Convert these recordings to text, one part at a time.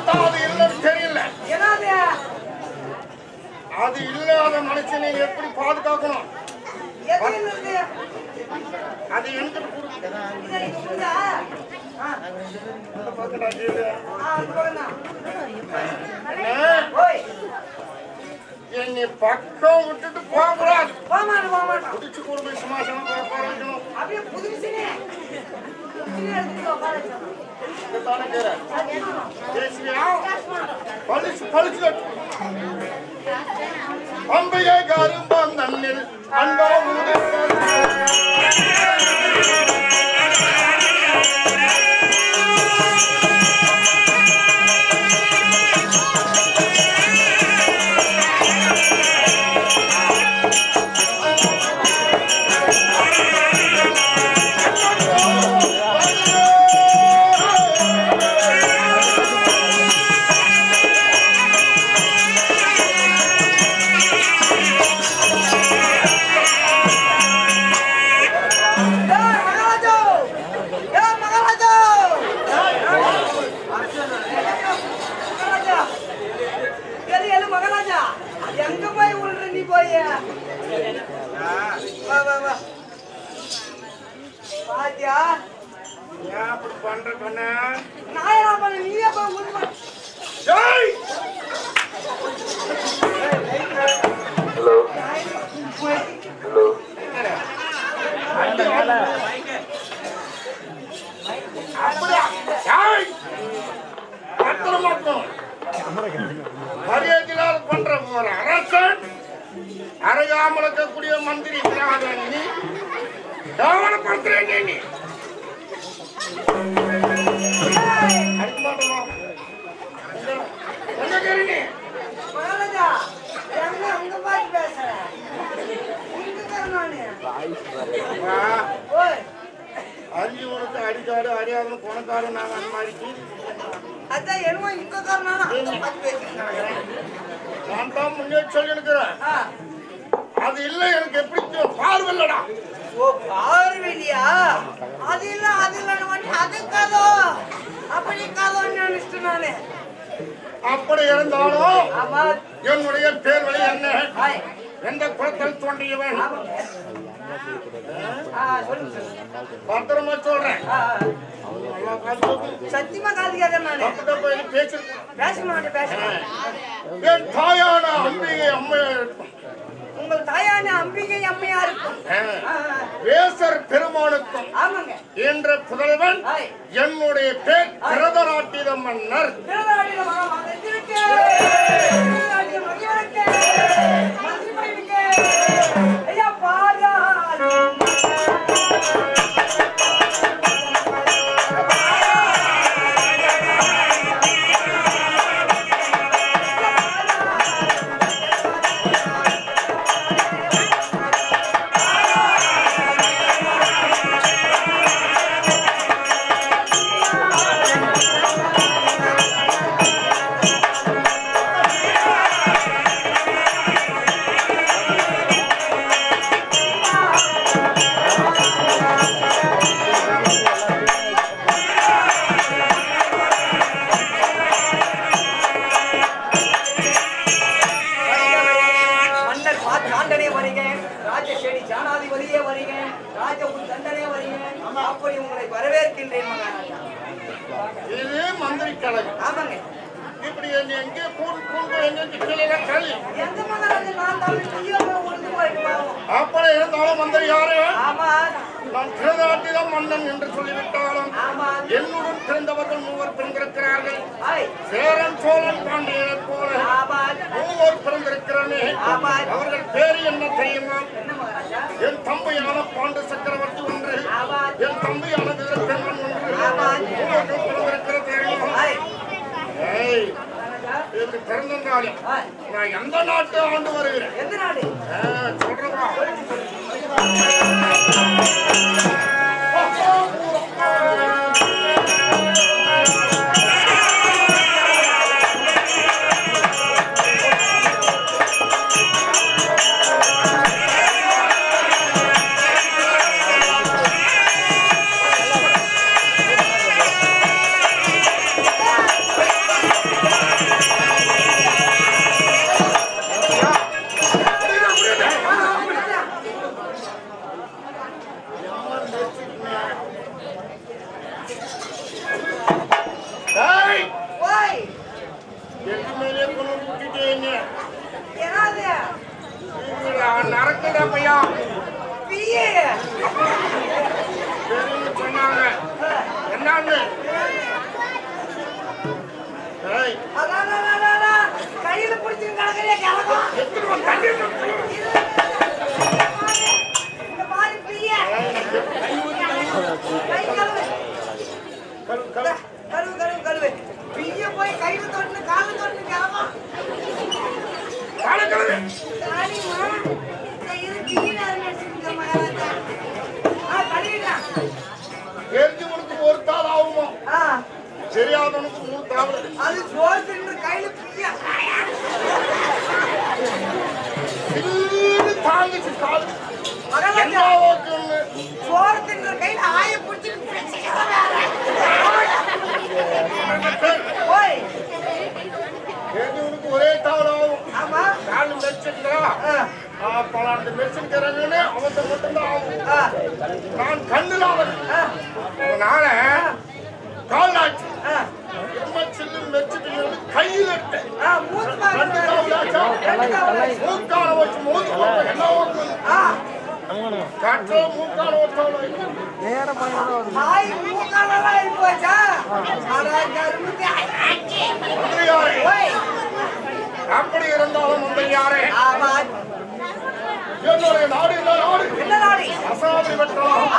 பார்த்தா அது இல்லைன்னு தெரியல. அது இல்லாத மனுஷனை எப்படி பாதுகாக்கணும்? அது எனக்கு என்னை பக்கம் விட்டுட்டு போகக்கூடாது. புடிச்சு கொடுமை சமாசனம் வைக்கணும். அம்பையை கரும்பம் தண்ணில் அண்டோ மரியாதையால் பண்ற ஒரு அரசன் அருகாமல் இருக்கக்கூடிய மந்திரி கவனப்படுத்துறேன். நீ அறிஞ்சவனுக்கு அடிக்காடு அறியாத பணக்காரு நாங்க அந்த மாதிரிக்கு நான் தான் முன்னே சொல்லி இருக்கிறேன். அது இல்லை எனக்கு எப்படி பார்வையில்லடா. பார்வையா? அது இல்ல அது இல்ல அது கதோ அப்படி கதோ நினைச்சிட்டு நானு. அப்படி இருந்தாலும் என்னுடைய பேர் வழி என்ன? எந்த குளத்தில் தோன்றியவன்? பத்திரமா சொல்றேன். சத்தியமா காதுக்காத பேச மாட்டேன். என் தாயான அம்பிகை அம்மையார் இருக்கும். உங்கள் தாயான அம்பிகை அம்மையா இருக்கும். வேசர் பெருமானுக்கும் என்ற புதல்வன் என்னுடைய பேர் பிரதராட்டித மன்னர். இது மந்திரி கலை. இப்படி எங்கே அப்படி இருந்தாலும் மந்திரி யாரு? நான் திருநாட்டிடம் மன்னன் என்று சொல்லிவிட்டாலும் என்னுடன் பிறந்தவர்கள் 3 பிறந்திருக்கிறார்கள். சேரன் சோழன் பாண்டியனை போல 3 பிறந்திருக்கிறனே. அவர்கள் பேரு என்ன தெரியுமா? என் தம்பியான பாண்டு சக்கரவர்த்தி ஒன்று, என் தம்பியான வீரப்பெருமன் ஒன்று பிறந்திருக்கிற தெரியுமா? பிறந்த நாளே நான் எந்த நாட்டு ஆண்டு வருகிறேன் சொல்றவா? கண்ணு கையில பிடிச்சிட்டு கிடக்குறியா கிழக்கும் இந்த மாதிரி பிரிய கை கழுவு கழுவு கழுவு கழுவு பிய போய் கையில தொட்டு கால தொட்டு கிழக்கும் தெரிஞ்சவனுக்கு ஒரு தாள் ஆகுமா தெரியாதவனுக்கு 3 தாள் அது சோறு கையில தாங்கிச்சு கால் சோறு தின்ற கையில ஆய பிடிச்சி தெரிஞ்சவனுக்கு ஒரே தாள் ஆகும் ஆமா 4 மெர்ச்சன்டா பலாண்டு மெர்ச்சன்கிறாங்கன்னு அவன் மட்டும்தான் ஆகும் நான் கண்ணுல அதனால கால் ஆச்சு மெர்ச்சிட்டு கையில் எடுத்தேன் மூக்கால வச்சு மூந்து என்ன கற்ற மூக்கால அப்படி இருந்தாலும் முந்தையாரே என்னுடைய நாடு என்ன நாடு அசாமி வெட்டலாம்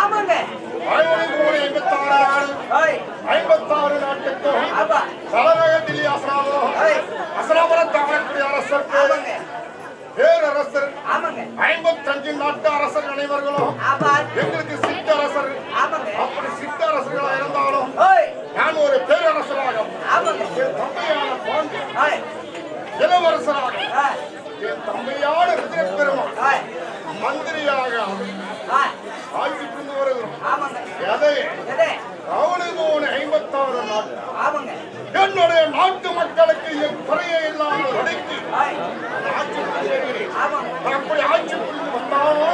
56 நாட்டுக்கும் தலைநகர் அசனாபுரத்தை ஆளக்கூடிய அரசருக்கு பேரரசர் 55 நாட்டு அரசர் அனைவர்களும் எங்களுக்கு சிற்றரசர் அப்படி சிற்றரசர்களாக இருந்தாலும் நான் ஒரு பேரரசராக என் தந்தையான பாண்டி இளவரசராக என் தந்தையான பெருமாள் மந்திரியாக ஆட்சி கொண்டு வருகிறோம் எதை அவனுக்கு 56 நாட்டு என்னுடைய நாட்டு மக்களுக்கு என் குறையை இல்லாமல் அடைத்து ஆட்சி அப்படி ஆட்சி புரிந்து வந்தாலும்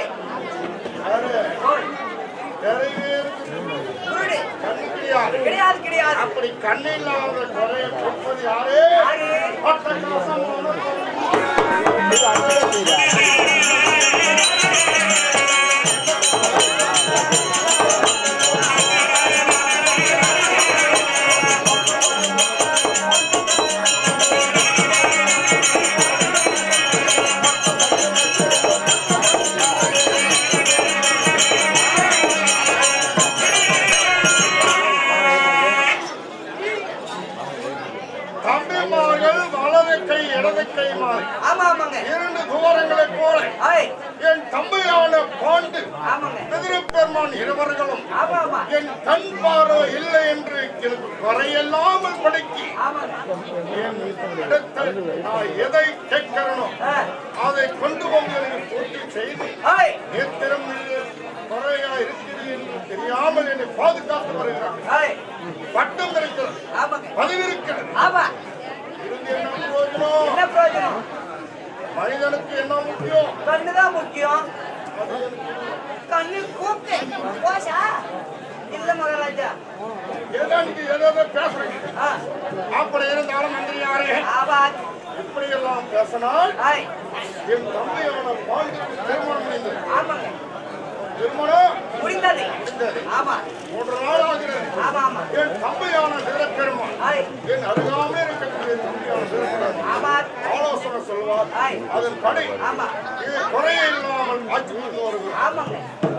கிடையாது அப்படி கண்ணு இல்லாத குறையை கொடுப்பது யாரே இரண்டு துவாரங்களைப் போல என் தம்பையான பாண்டு பெருமான் இருவர்களும் என் கண் பார்வை இல்லை என்று எனக்கு குறையில்லாமல் படுக்கி என் இடத்தில் நான் எதை கேட்கிறனோ அதை கொண்டு வந்து எனக்கு பூர்த்தி செய்து நேத்திரம் குறையா இருக்கிறது என்று தெரியாமல் என்னை பாதுகாத்து வருகிறார் பட்டம் இருக்கிறது பதவி இருக்கிறது என்ன பிரயோஜனம் மனிதனுக்கு என்ன முக்கியம் கண்ணுதான் முக்கியம் கண்ணு கூப்பிட்டு இல்ல மகாராஜா ஏதோ பேசுறீங்க அப்படி இருந்தாலும் மந்திரியாரே இப்படி எல்லாம் பேசினால் என் தந்தையான பாண்டிக்கு திருமணம் முடிந்தது ஆமாங்க திருமணம் முடிந்தது 3 நாள் ஆகிறது என் தம்பையான பெருமாள் என் அருகாமே இருக்கக்கூடிய தம்பியான பெருமாள் ஆலோசனை சொல்வார் அதன் படி இது குறைய இல்லாமல் ஆட்சி கொண்டு வருகிறோம்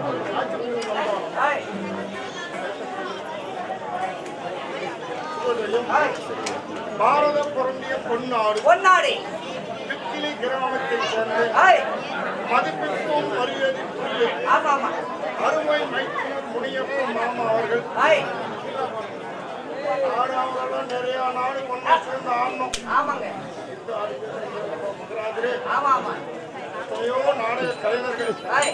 பாரத பொருந்திய பொன்னாடு கிளி கிராமத்தில் சேர்ந்து மதிப்பிற்கும் மரியாதைக்குரிய அருமை மைத்தினர் முனியப்பன் மாமா அவர்கள் ஆடாவெல்லாம் நிறைய நாடு கொண்டு சேர்ந்து ஆடணும் எத்தனையோ நாடக கலைஞர்கள்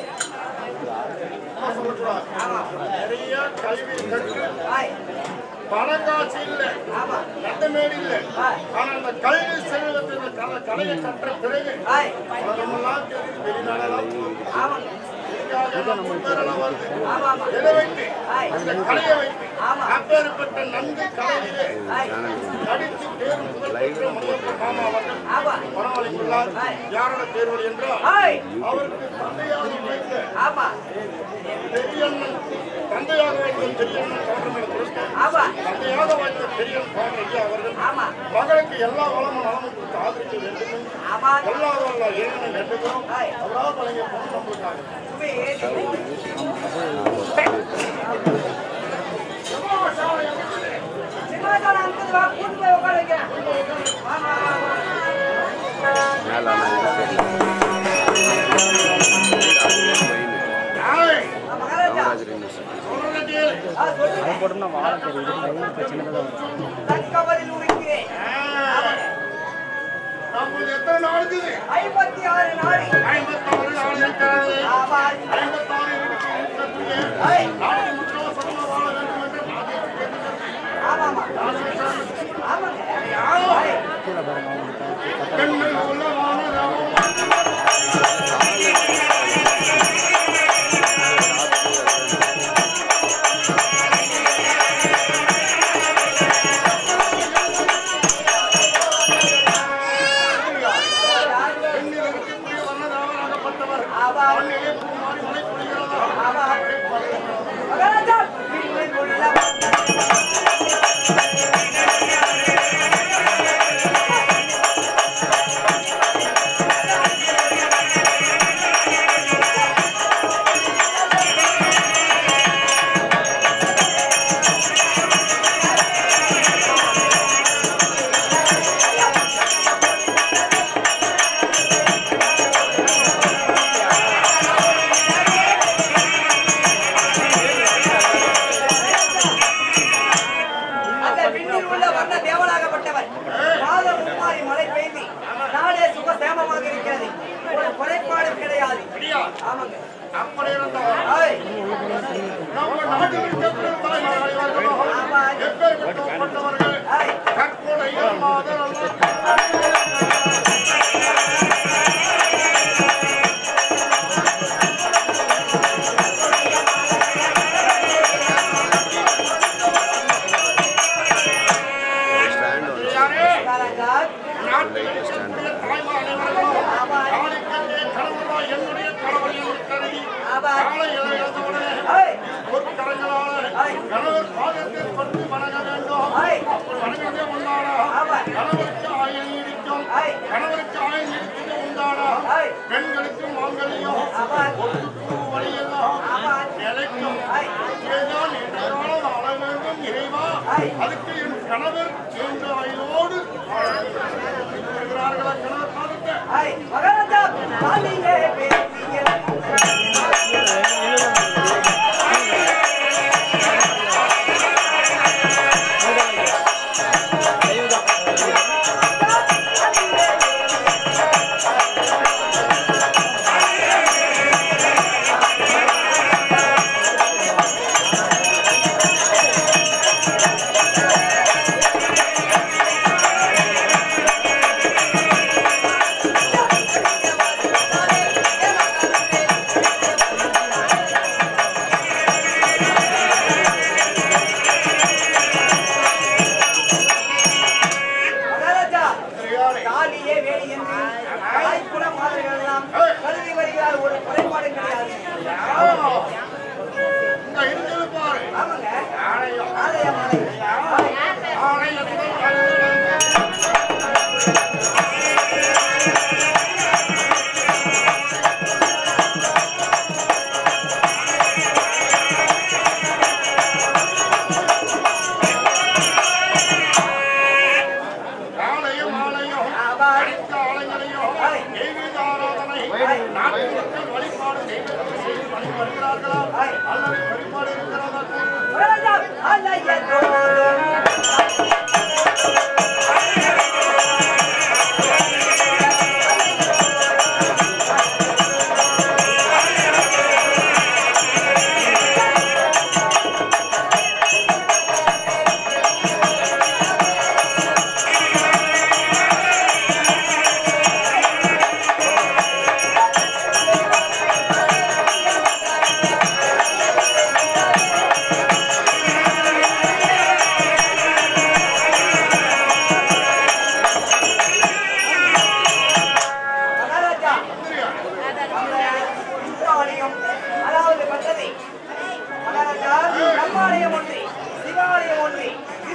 சொல்லக்கூடாது நிறைய கல்வி கற்று பணங்காட்சி இல்லை நட்டமேடு இல்லை ஆனா அந்த கல்வி செல்வத்தில் கலையை கற்ற பிறகு உலகமெல்லாம் தெரியும் வெளிநாடெல்லாம் இதுக்காக முன்னேறலாம் வருது எதை வைத்து இந்த கலையை வைத்து அப்பேற்பட்ட நன்கு கலையிலே நடித்து தேர்வு மாமா அவர்கள் பரவாயில்லைக்குள்ளார் யாரோட தேர்வு என்றால் அவருக்கு தந்தையாக வைத்த பெரியண்ணன் தந்தையாக வைத்த பெரியண்ணன் கவர்மெண்ட் கொடுத்த தந்தையாக வைத்த பெரியன் கவர்மெண்ட் அவர்கள் மகளுக்கு எல்லா வளமும் நலமும் கொடுத்து ஆதரிக்க வேண்டும் எல்லா வல்ல இறைவனை வேண்டுகிறோம் அவரால் வழங்கிய பொண்ணு நம்மளுக்காக எத்தனை நாள் இருக்குது 56 நாள் 56 நாள் இருக்கிறது 56 அதுக்கு என் கணவர் என்ற ஆயுளோடு இருக்கிறார்களா கணவர் பாதியிலே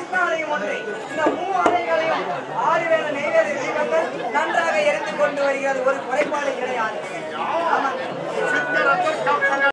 கிருஷ்ணாலயம் ஒன்றை இந்த 3 ஆலைகளையும் 6 வேளை நெய்வேலி தீபங்கள் நன்றாக எரிந்து கொண்டு வருகிறது. ஒரு குறைபாடு கிடையாது. ஆமாங்க.